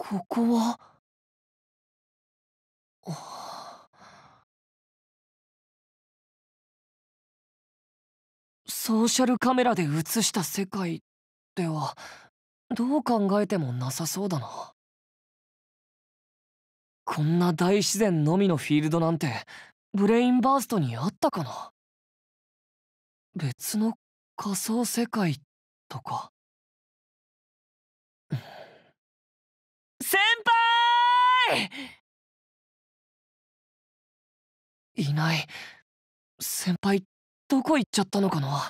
ここは。あ、ソーシャルカメラで映した世界ではどう考えてもなさそうだな。こんな大自然のみのフィールドなんてブレインバーストにあったかな。別の仮想世界とか。先輩！いない。先輩どこ行っちゃったのかな。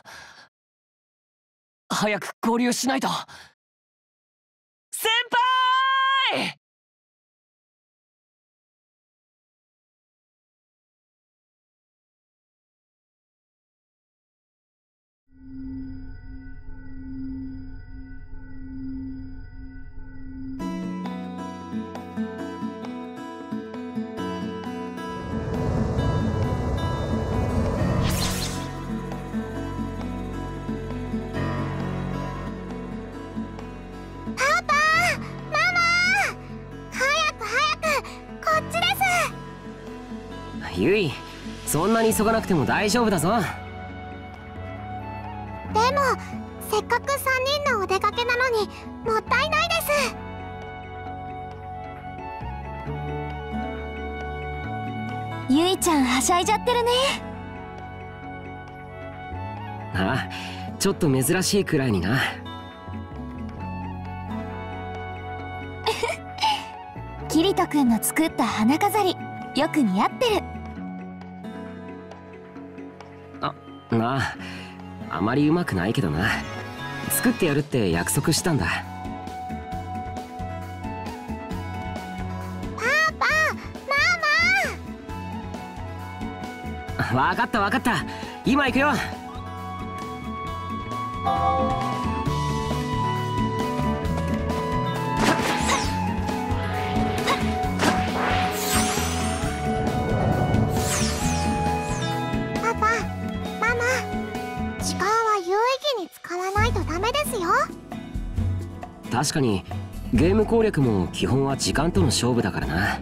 早く合流しないと。先輩！ ゆい、そんなに急がなくても大丈夫だぞ。 でもせっかく3人のお出かけなのにもったいないです。ゆいちゃんはしゃいじゃってるね。 ああ、ちょっと珍しいくらいにな。 キリトくんの作った花飾りよく似合ってる。 なあ、あまりうまくないけどな。作ってやるって約束したんだ。 パパ、ママ。 わかったわかった、今行くよ。確かにゲーム攻略も基本は時間との勝負だからな。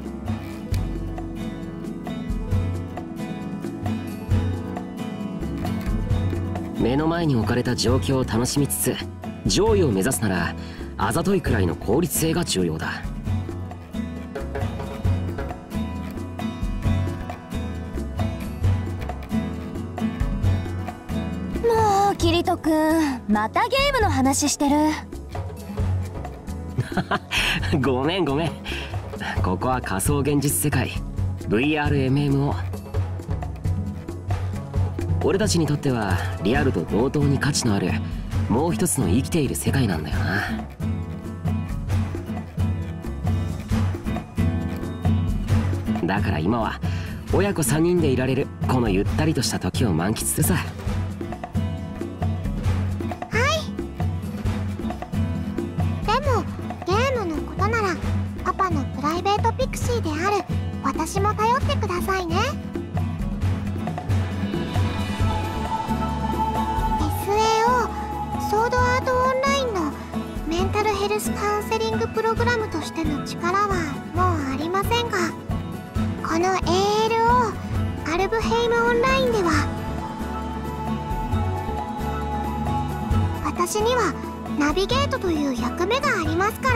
目の前に置かれた状況を楽しみつつ上位を目指すならあざといくらいの効率性が重要だ。 もうキリトくんまたゲームの話してる。 ごめんごめん。ここは仮想現実世界 VRMMO。 俺たちにとってはリアルと同等に価値のあるもう一つの生きている世界なんだよな。だから今は親子3人でいられるこのゆったりとした時を満喫するさ。 である私も頼ってくださいね。 SAO ソードアートオンラインのメンタルヘルスカウンセリングプログラムとしての力はもうありませんが、この ALO アルブヘイムオンラインでは私にはナビゲートという役目がありますから。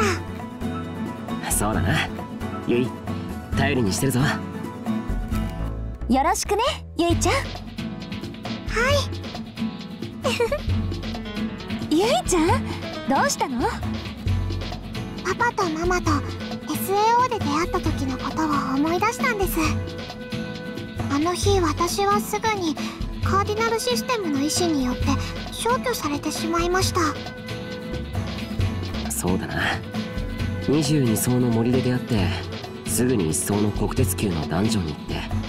そうだな、ゆい頼りにしてるぞ。 よろしくね、ゆいちゃん。はい。ゆいちゃん、どうしたの？パパとママと SAO で出会った時のことを思い出したんです。あの日私はすぐにカーディナルシステムの意志によって消去されてしまいました。 そうだな、22層の森で出会ってすぐに1層の国鉄級のダンジョンに行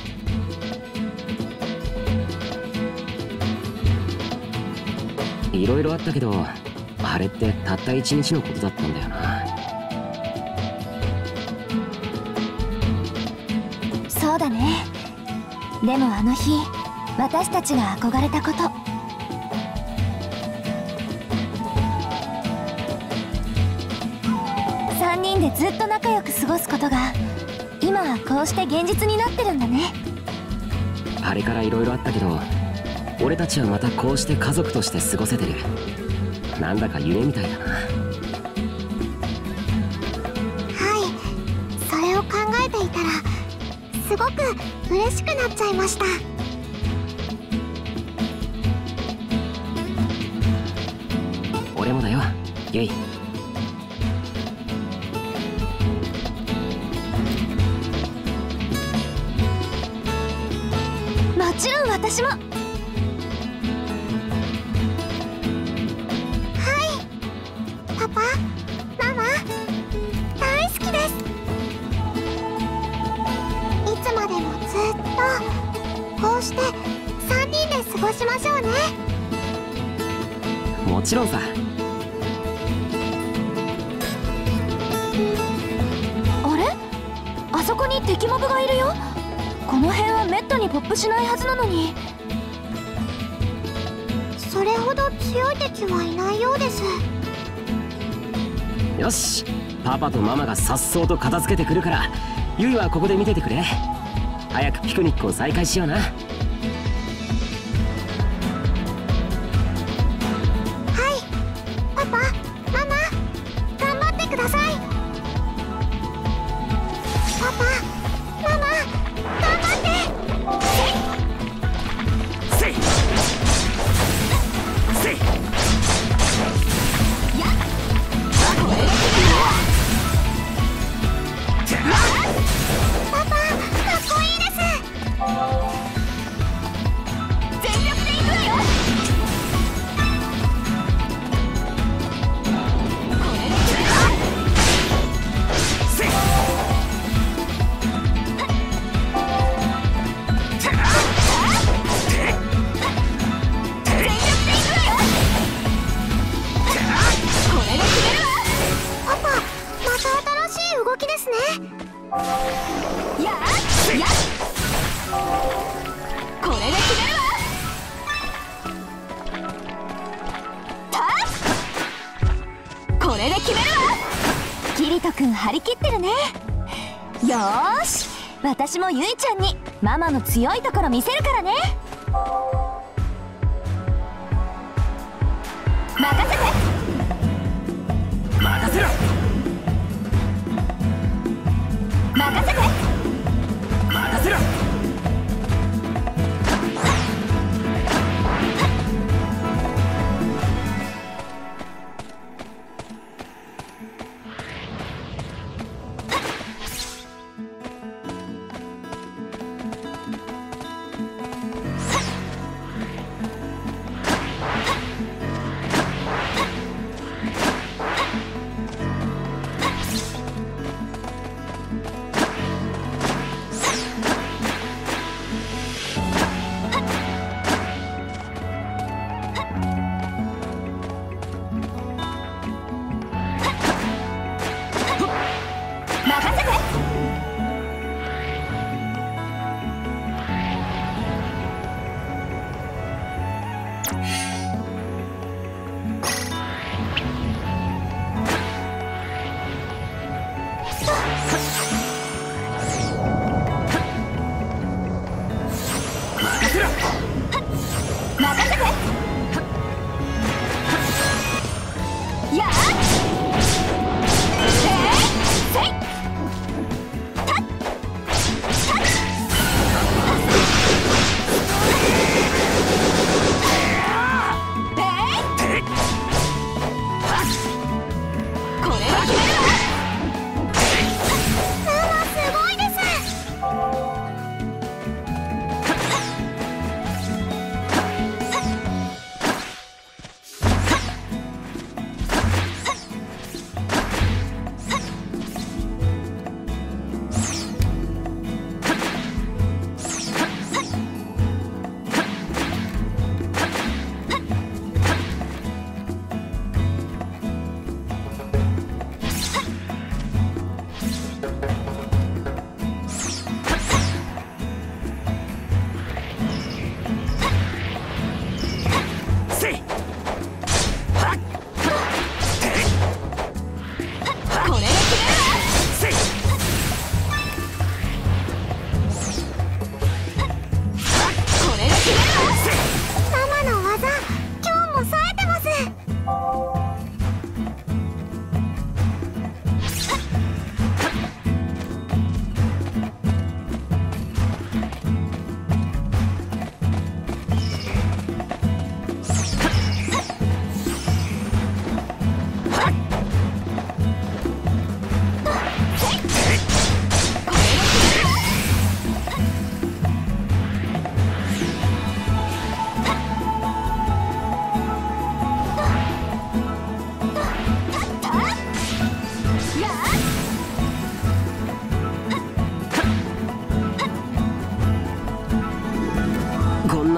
っていろいろあったけど、あれってたった1日のことだったんだよな。 そうだね。でもあの日私たちが憧れたこと、3人人でずっと仲良く過ごすことが今はこうして現実になってるんだね。 あれから色々あったけど、俺たちはまたこうして家族として過ごせてる。なんだか夢みたいだな。 はい、それを考えていたらすごく嬉しくなっちゃいました。 俺もだよ、ゆい。 もちろん私も。はい、パパ、ママ、大好きです。いつまでもずっとこうして3人で過ごしましょうね。 もちろんさ。 あれ？あそこに敵モブがいるよ。この辺はめったにポップしないはずなのに。それほど強い敵はいないようです。 よし、パパとママがさっそうと片付けてくるから、ゆいはここで見ててくれ。早くピクニックを再開しような。 はい、パパ、ママ、頑張ってください。パパ、ママ、頑張って。 せいせいやっ、パパ、かっこいいです。全力でいくわよ。これで決めた。 せい全力でいくわよ。これで決めるわ。パパ、また新しい動きですね。やっやっ、これで決めるわ。たっ、これで決めるわ。キリト君張り切ってるね。よーし、私もゆいちゃんにママの強いところ見せるからね。任せて。 任せろ。 任せて。 任せろ。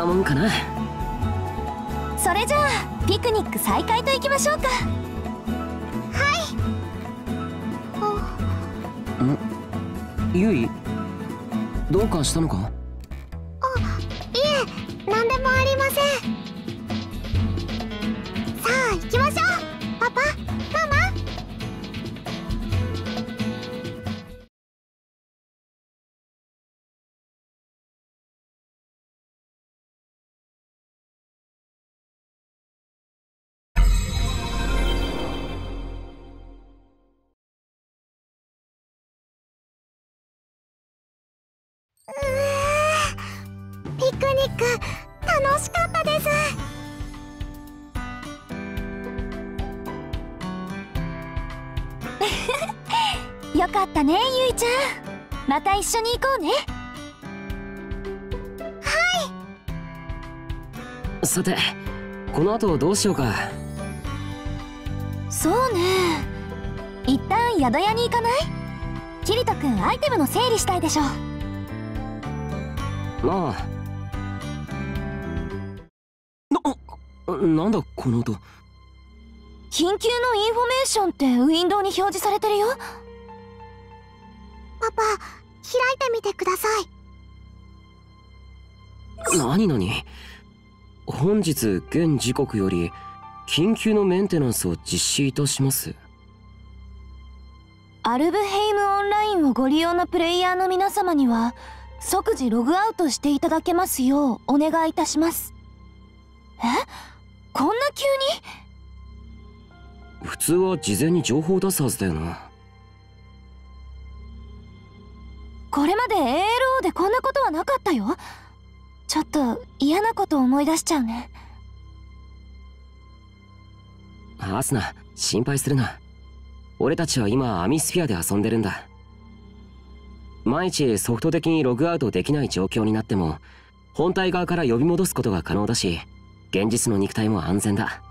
なもんかな。 それじゃあピクニック再開といきましょうか。 ゆい、どうかしたのか？ いえ、何でもありません。さあ行きましょう、パパ、ママ。ピクニック楽しかったです。よかったね、ゆいちゃん。また一緒に行こうね。 さて、この後どうしようか。 そうね、一旦宿屋に行かない？キリト君アイテムの整理したいでしょ。 ああ。なんだこの音。 緊急のインフォメーションってウィンドウに表示されてるよ。パパ、開いてみてください。 何本日現時刻より緊急のメンテナンスを実施いたします。 アルブヘイムオンラインをご利用のプレイヤーの皆様には即時ログアウトしていただけますようお願いいたします。こんな急に？ 普通は事前に情報を出すはずだよな。 これまで ALO でこんなことはなかったよ。ちょっと嫌なことを思い出しちゃうね。 アスナ、心配するな。俺たちは今アミスフィアで遊んでるんだ。万一ソフト的にログアウトできない状況になっても本体側から呼び戻すことが可能だし、現実の肉体も安全だ。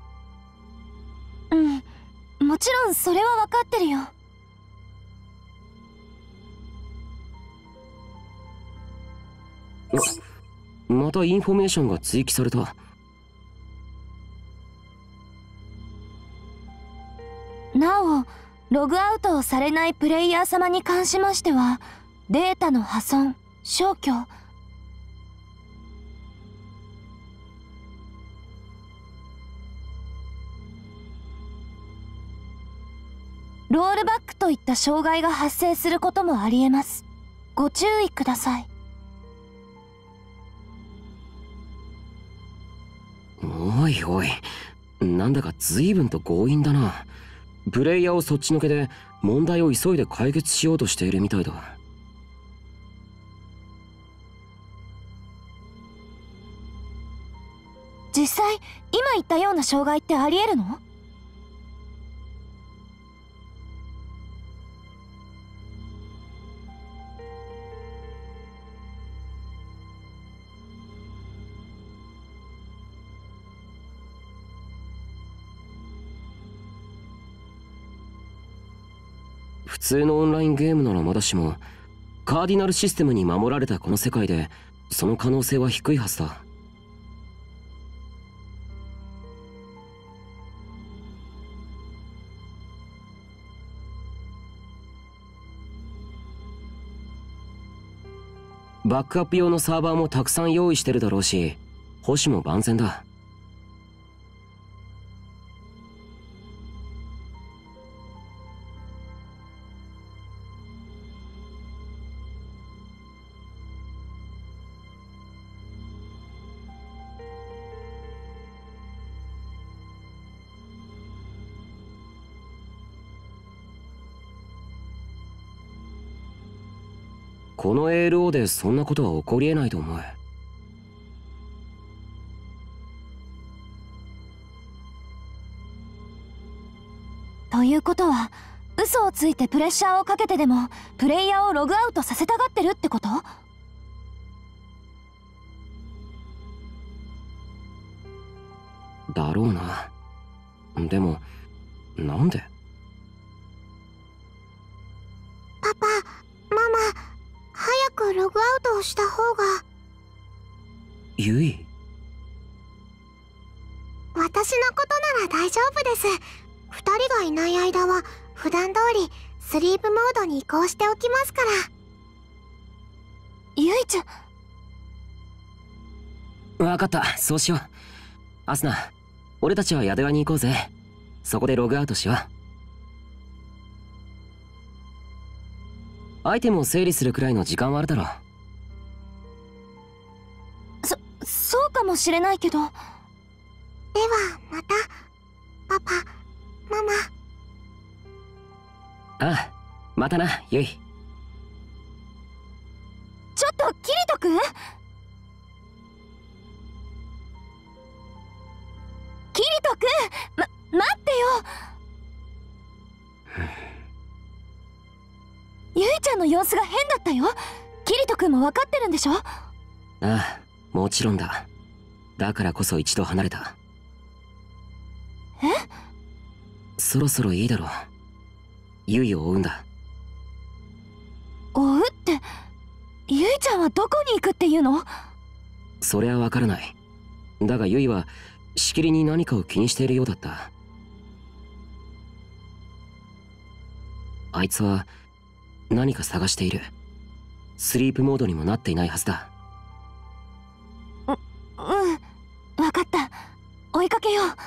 もちろんそれは分かってるよ。 またインフォメーションが追記された。 なお、ログアウトをされないプレイヤー様に関しましてはデータの破損、消去、ロールバックといった障害が発生することもありえます。ご注意ください。 おいおい、なんだか随分と強引だな。プレイヤーをそっちのけで問題を急いで解決しようとしているみたいだ。 実際今言ったような障害ってありえるの？ 普通のオンラインゲームならまだしも、カーディナルシステムに守られたこの世界でその可能性は低いはずだ。バックアップ用のサーバーもたくさん用意してるだろうし、保守も万全だ。この ALO でそんなことは起こりえないと思う。 ということは嘘をついてプレッシャーをかけてでもプレイヤーをログアウトさせたがってるってこと？ だろうな。でもなんで？ パパ、ママ、早くログアウトをした方が。 ユイ。 私のことなら大丈夫です。2人がいない間は普段通りスリープモードに移行しておきますから。ゆいちゃん。 わかった、そうしよう。アスナ、俺たちは宿屋に行こうぜ。そこでログアウトしよう。アイテムを整理するくらいの時間はあるだろう。 そうかもしれないけど。ではまた、パパ、ママ。 ああ、またな、ユイ。 ちょっとキリト君？キリト君、待ってよ。ゆいちゃんの様子が変だったよ。キリト君も分かってるんでしょ？ ああ、もちろんだ。だからこそ一度離れた。 え？ そろそろいいだろう。ユイを追うんだ。 追うって、ゆいちゃんはどこに行くっていうの？ それはわからない。だがユイはしきりに何かを気にしているようだった。あいつは何か探している。スリープモードにもなっていないはずだ。 分かった。追いかけよう。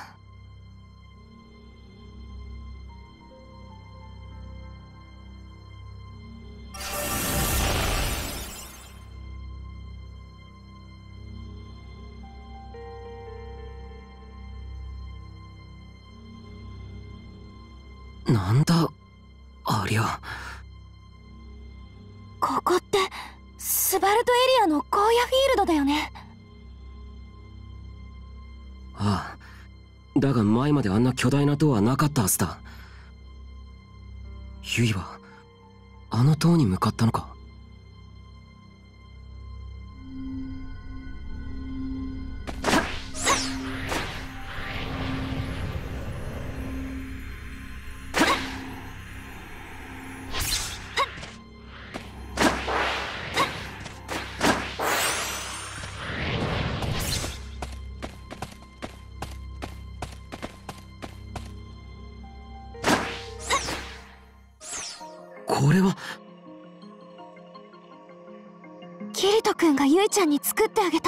なんだありゃ。 ここってスバルトエリアの荒野フィールドだよね。 ああ、だが前まであんな巨大な塔はなかったはずだ。ユイはあの塔に向かったのか。これはキリト君がユイちゃんに作ってあげた。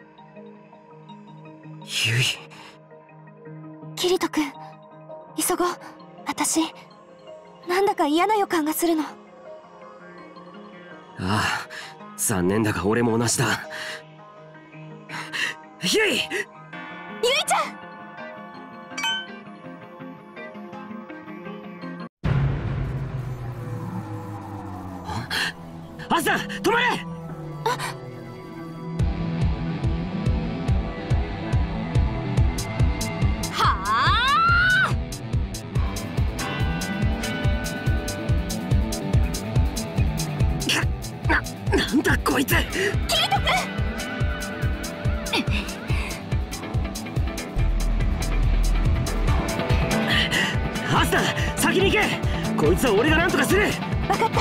ユイ。 キリト君、急ごう。私なんだか嫌な予感がするの。 ああ、残念だが俺も同じだ。ユイ！ユイちゃん！ アスナ、止まれ！ はあ！ なんだこいつ！ キリト君！ アスナ、先に行け！こいつは俺が何とかする！ 分かった。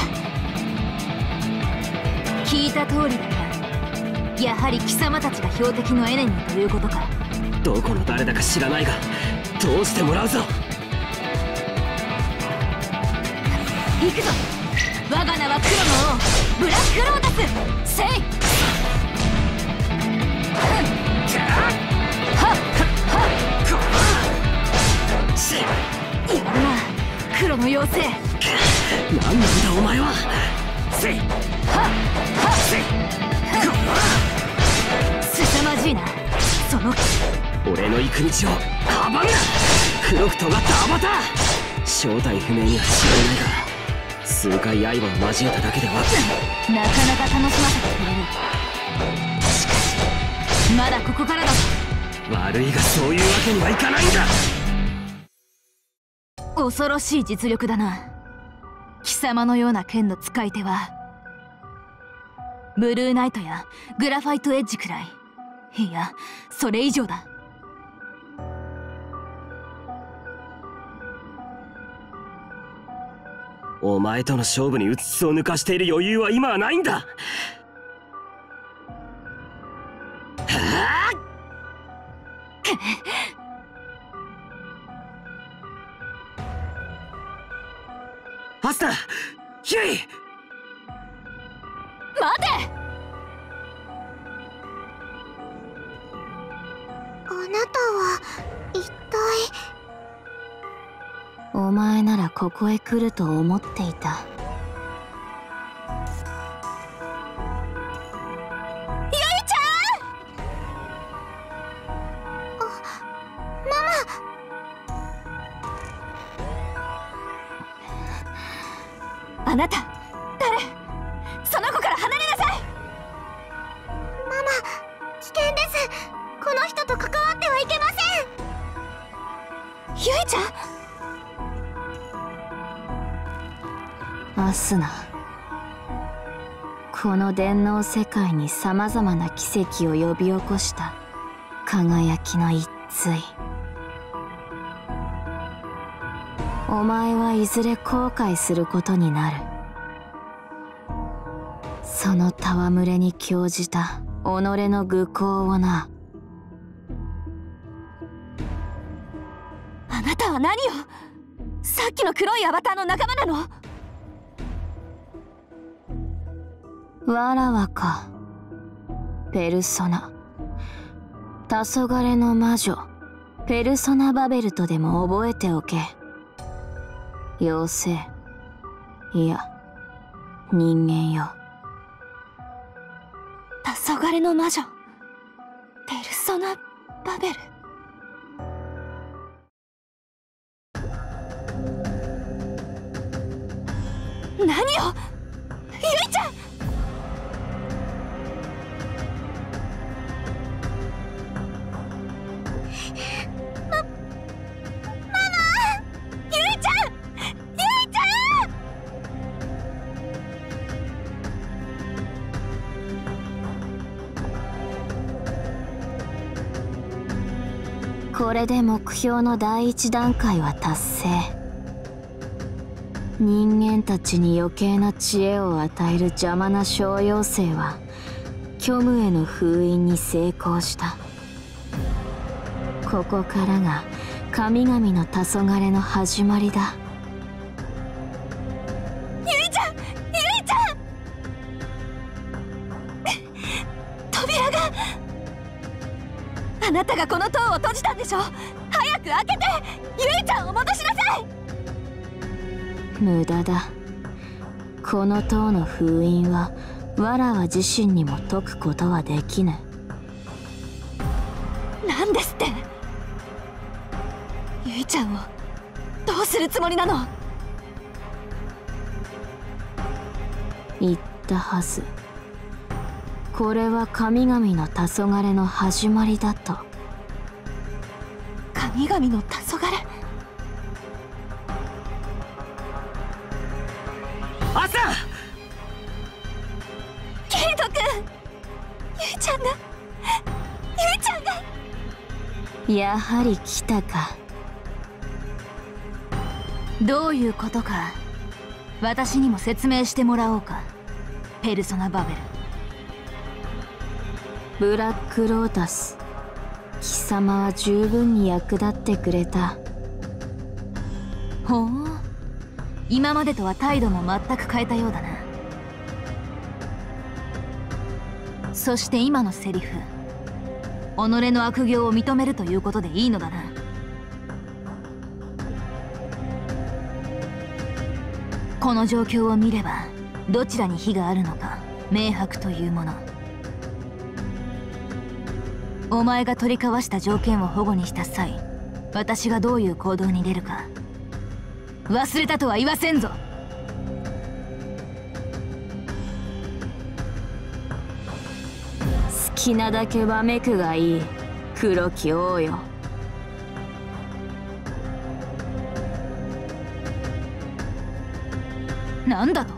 聞いた通りだな。やはり貴様たちが標的のエネミーということか。 どこの誰だか知らないが通してもらうぞ。 行くぞ。我が名は黒の王ブラックロータス。せい！やるな、黒の妖精。 何なんだお前は。せい！ 凄まじいな、その俺の行く道を阻むな。黒く尖ったアバター。正体不明には違いないが数回刃を交えただけではなかなか楽しませてくれる。しかしまだここからだ。 悪いがそういうわけにはいかないんだ。 恐ろしい実力だな。貴様のような剣の使い手はブルーナイトやグラファイトエッジくらい、いやそれ以上だ。 お前との勝負にうつつを抜かしている余裕は今はないんだ。はあアスナ、ヒュイ。 待て。 あなたは一体。 お前ならここへ来ると思っていた。ゆいちゃん。 ママ。 あなた誰？その子から離れなさい。 ママ、危険です。この人と関わってはいけません。 ゆいちゃん。アスナ、この電脳世界にさまざまな奇跡を呼び起こした輝きの一対。お前はいずれ後悔することになる。その戯れに興じた己の愚行をな。あなたは何を？さっきの黒いアバターの仲間なの？わらわか。ペルソナ、黄昏の魔女ペルソナバベルとでも覚えておけ。妖精、いや人間よ。黄昏の魔女ペルソナバベル。何を？ゆいちゃん。これで目標の第一段階は達成。人間たちに余計な知恵を与える邪魔な小妖精は虚無への封印に成功した。ここからが神々の黄昏の始まりだ。ゆいちゃん、ゆいちゃん。扉が。あなたがこの塔を閉じたんでしょ。早く開けて。ゆいちゃんを戻しなさい。無駄だ。この塔の封印はわらわ自身にも解くことはできぬ。なんですって。ゆいちゃんをどうするつもりなの？言ったはず。これは神々の黄昏の始まりだと。神々の黄昏？ アスナ！ ケイト君、ゆいちゃんが、ゆいちゃんが。やはり来たか。どういうことか私にも説明してもらおうか。ペルソナバベル。ブラックロータス、貴様は十分に役立ってくれた。ほう、今までとは態度も全く変えたようだな。そして今のセリフ、己の悪行を認めるということでいいのだな。この状況を見ればどちらに非があるのか明白というもの。お前が取り交わした条件を保護にした際、私がどういう行動に出るか忘れたとは言わせんぞ。好きなだけわめくがいい、黒き王よ。なんだと？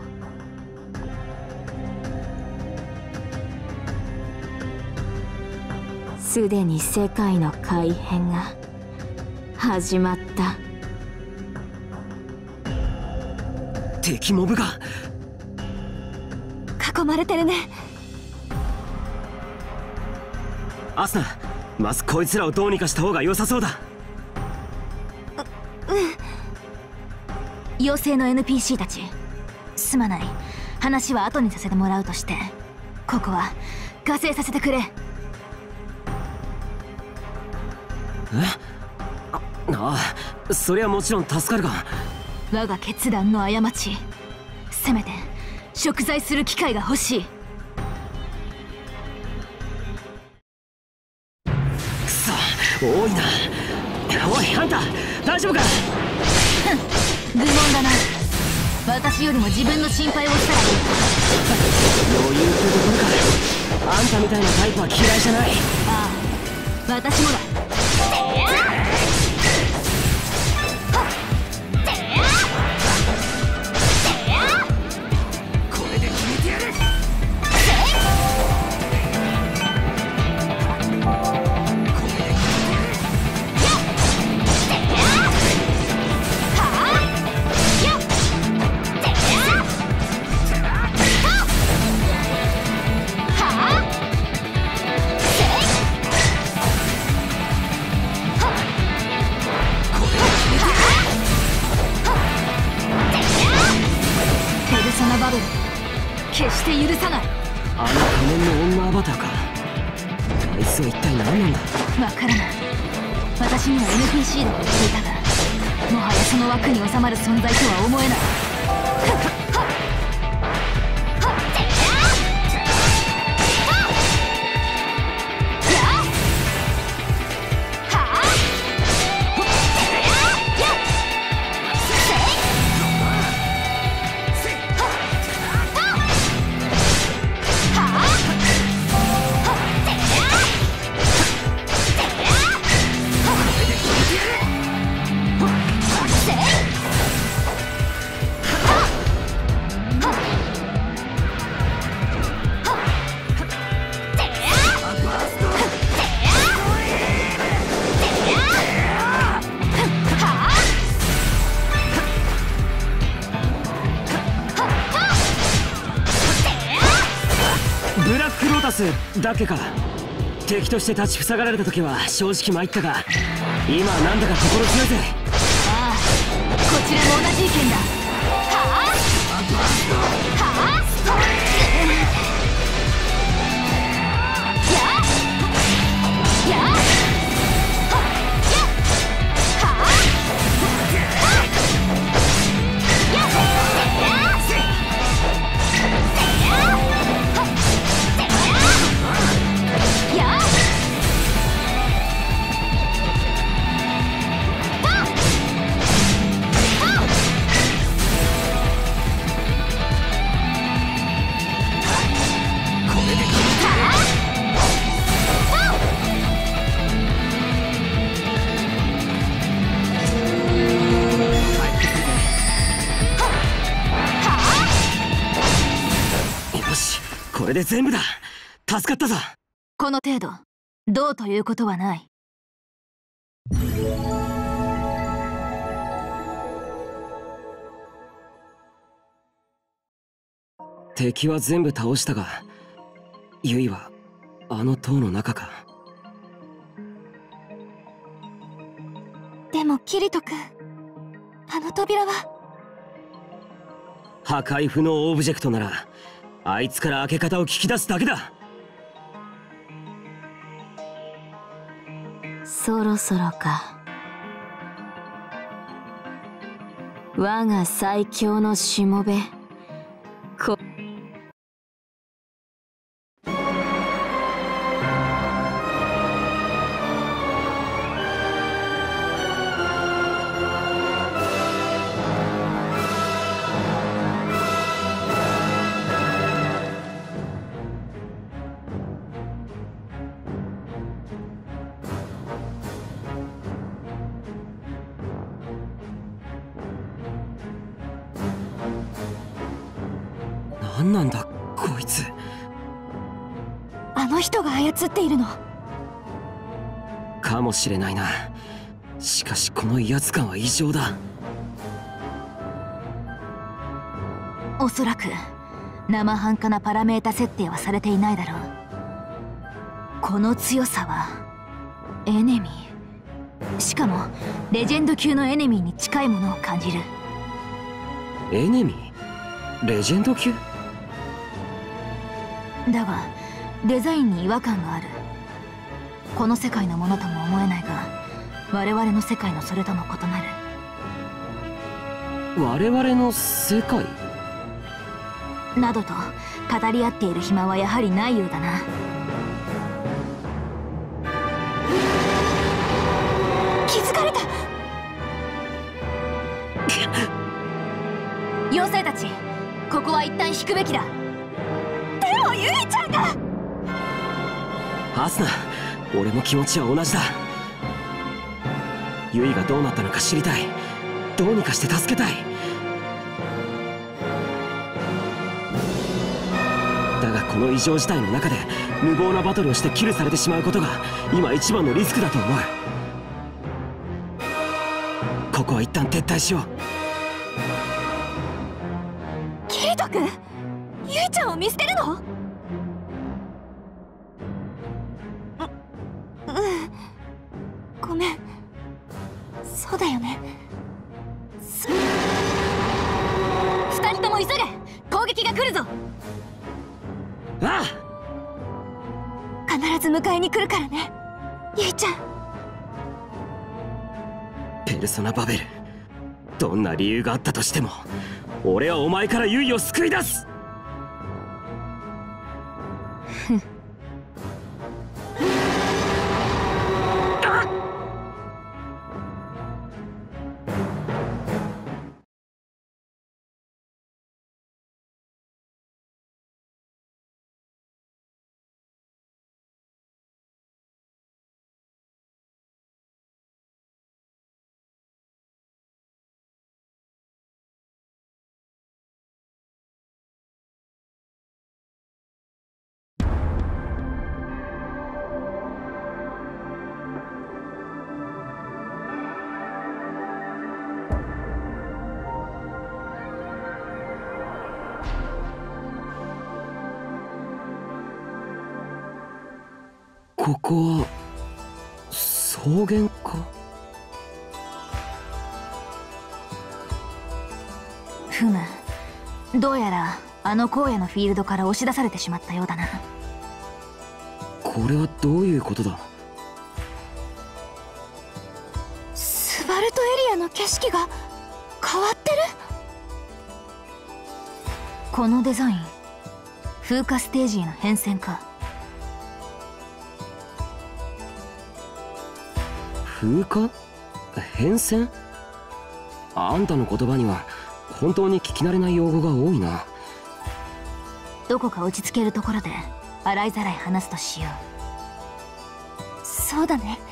すでに世界の改変が始まった。 敵モブが囲まれてるね。 アスナ、 まずこいつらをどうにかした方が良さそうだ。 妖精の NPC たち、すまない。話は後にさせてもらうとして、ここは加勢させてくれ。 ああ、そりゃもちろん助かるが。 我が決断の過ち、せめて贖罪する機会が欲しい。 くそ、多いな。おいハンター、大丈夫か。 愚問だな。私よりも自分の心配をしたらいい。 余裕ってところか。あんたみたいなタイプは嫌いじゃない。 ああ、私もだ。 これで決めてやる。 バブル、決して許さない。 あの仮面の女アバターか。あいつは一体何なんだ。 わからない。私には NPC だと言っていたが、もはやその枠に収まる存在とは思えない。 だけか。敵として立ち塞がられた時は正直参ったが、今はなんだか心強いぜ。 ああ、こちらも同じ意見だ。はあはあ、 これで全部だ。助かったぞ。 この程度、どうということはない。 敵は全部倒したが、ユイはあの塔の中か。 でもキリト君、あの扉は破壊不能オブジェクトなら、あいつから開け方を聞き出すだけだ。 そろそろか。我が最強のしもべ。 何なんだこいつ。 あの人が操っているのかもしれないな。しかしこの威圧感は異常だ。 おそらく生半可なパラメータ設定はされていないだろう。この強さはエネミー、しかもレジェンド級のエネミーに近いものを感じる。 エネミー？レジェンド級？ だがデザインに違和感がある。この世界のものとも思えないが、我々の世界のそれとも異なる。 我々の世界などと語り合っている暇はやはりないようだな。気づかれた。妖精たち、ここは一旦引くべきだ。でもユイちゃんが。 アスナ、俺も気持ちは同じだ。ユイがどうなったのか知りたい。どうにかして助けたい。だがこの異常事態の中で無謀なバトルをしてキルされてしまうことが今一番のリスクだと思う。ここは一旦撤退しよう。 キリト君、ユイちゃんを見捨てるの？ごめん。そうだよね。二人とも急げ。攻撃が来るぞ。 ああ、必ず迎えに来るからね、ユイちゃん。 ペルソナバベル、どんな理由があったとしても俺はお前からユイを救い出す。ここは草原か？ ふむ、どうやらあの荒野のフィールドから押し出されてしまったようだな。 これはどういうことだ？ スバルトエリアの景色が変わってる。このデザイン、風化ステージへの変遷か。 風化？変遷？あんたの言葉には本当に聞き慣れない用語が多いな。 どこか落ち着けるところで洗いざらい話すとしよう。そうだね。